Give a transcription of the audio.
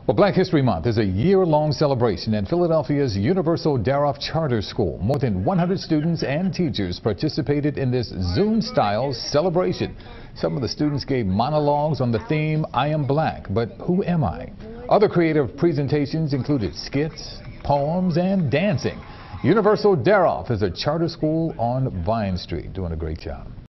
Well, Black History Month is a year-long celebration at Philadelphia's Universal Daroff Charter School. More than 100 students and teachers participated in this Zoom-style celebration. Some of the students gave monologues on the theme, I am black, but who am I? Other creative presentations included skits, poems, and dancing. Universal Daroff is a charter school on Vine Street, doing a great job.